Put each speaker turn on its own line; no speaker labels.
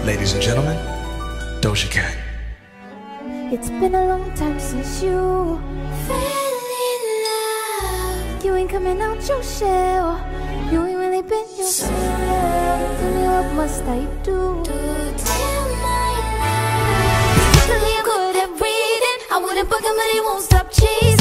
ladies and gentlemen, Doja Cat.
It's been a long time since you fell in love. You ain't coming out your shell. You ain't really been yourself. Tell me what must I do to tell my life? Tell me I'm good at reading. I wouldn't book him but he won't stop cheesing.